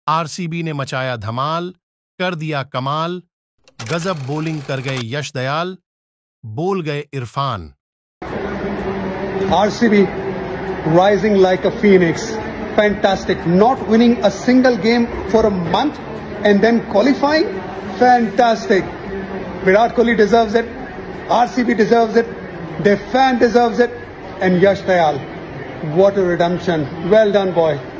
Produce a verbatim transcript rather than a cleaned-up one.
RCB ने मचाया धमाल, कर दिया कमाल, गजब बॉलिंग कर गए यश दयाल, बोल गए Irfan. R C B rising like a phoenix. Fantastic. Not winning a single game for a month and then qualifying. Fantastic. Virat Kohli deserves it. R C B deserves it. Their fan deserves it. And Yash Dayal. What a redemption. Well done, boy.